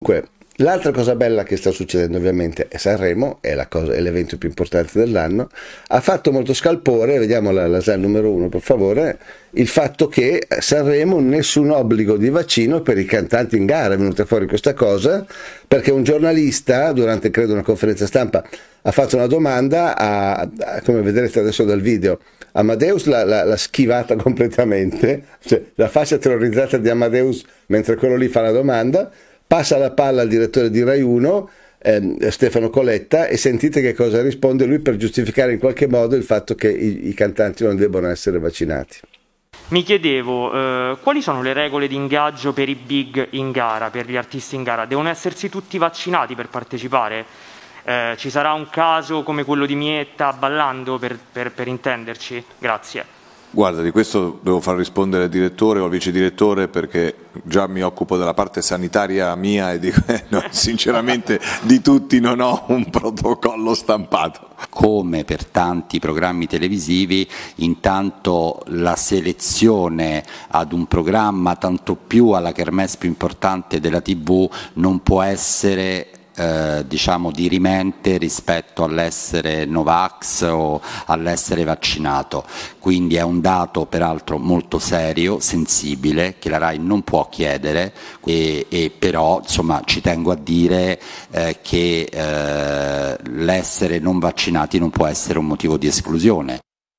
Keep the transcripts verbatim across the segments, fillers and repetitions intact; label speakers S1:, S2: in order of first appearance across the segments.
S1: Que- L'altra cosa bella che sta succedendo ovviamente è Sanremo, è, la cosa- è l'evento più importante dell'anno. Ha fatto molto scalpore, vediamo la, la slide numero uno per favore, il fatto che a Sanremo nessun obbligo di vaccino per i cantanti in gara. È venuta fuori questa cosa perché un giornalista durante credo una conferenza stampa ha fatto una domanda, a, a- come vedrete adesso dal video, Amadeus l'ha, l'ha- l'ha schivata completamente, cioè la faccia terrorizzata di Amadeus mentre quello lì fa la domanda. Passa la palla al direttore di Rai uno, ehm, Stefano Coletta, e sentite che cosa risponde lui per giustificare in qualche modo il fatto che i, i cantanti non debbano essere vaccinati.
S2: Mi chiedevo, eh, quali sono le regole di ingaggio per i big in gara, per gli artisti in gara? Devono essersi tutti vaccinati per partecipare? Eh, ci sarà un caso come quello di Mietta ballando, per, per, per intenderci? Grazie.
S3: Guarda, di questo devo far rispondere il direttore o il vice direttore, perché già mi occupo della parte sanitaria mia e dico, eh, no, sinceramente di tutti non ho un protocollo stampato.
S4: Come per tanti programmi televisivi, intanto la selezione ad un programma, tanto più alla kermesse più importante della tivù, non può essere Eh, diciamo dirimente rispetto all'essere Novax o all'essere vaccinato, quindi è un dato peraltro molto serio, sensibile, che la RAI non può chiedere, e, e però insomma ci tengo a dire eh, che eh, l'essere non vaccinati non può essere un motivo di esclusione.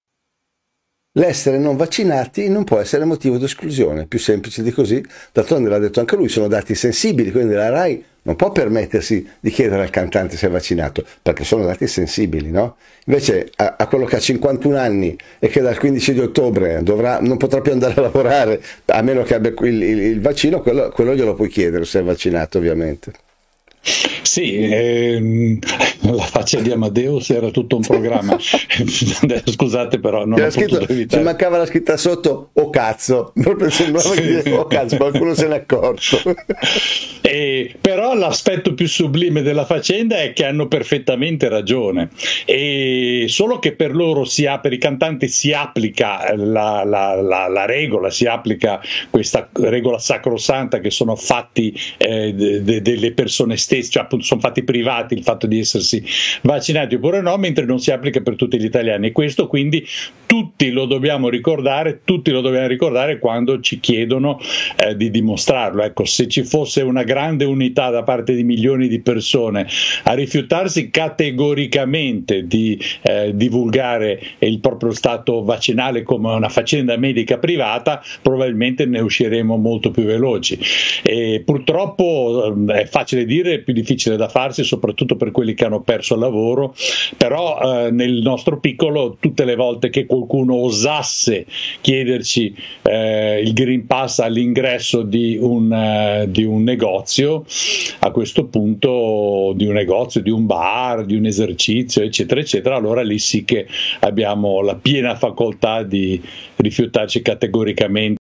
S1: L'essere non vaccinati non può essere motivo di esclusione, più semplice di così. D'altronde l'ha detto anche lui, sono dati sensibili, quindi la RAI non può permettersi di chiedere al cantante se è vaccinato, perché sono dati sensibili, no? Invece a, a quello che ha cinquantuno anni e che dal quindici di ottobre dovrà, non potrà più andare a lavorare, a meno che abbia il, il, il vaccino, quello, quello glielo puoi chiedere se è vaccinato, ovviamente.
S5: Sì, ehm, la faccia di Amadeus era tutto un programma. Scusate, però non ho
S1: scritto,
S5: potuto evitare.
S1: ci mancava la scritta sotto "o cazzo", proprio sembrava
S5: Sì.
S1: che "o cazzo", qualcuno se n'è accorto.
S5: E, però l'aspetto più sublime della faccenda è che hanno perfettamente ragione, e solo che per loro si ha, per i cantanti si applica la, la, la, la regola, si applica questa regola sacrosanta che sono fatti eh, de, de, delle persone stesse, cioè appunto sono fatti privati il fatto di essersi vaccinati oppure no, mentre non si applica per tutti gli italiani, e questo quindi tutti lo dobbiamo ricordare, tutti lo dobbiamo ricordare quando ci chiedono eh, di dimostrarlo. Ecco, se ci fosse una grande unità da parte di milioni di persone a rifiutarsi categoricamente di eh, divulgare il proprio stato vaccinale come una faccenda medica privata, probabilmente ne usciremo molto più veloci. E purtroppo eh, è facile dire, è più difficile da farsi, soprattutto per quelli che hanno perso il lavoro, però eh, nel nostro piccolo, tutte le volte che qualcuno osasse chiederci eh, il Green Pass all'ingresso di un, uh, di un negozio, a questo punto di un negozio, di un bar, di un esercizio, eccetera, eccetera, allora lì sì che abbiamo la piena facoltà di rifiutarci categoricamente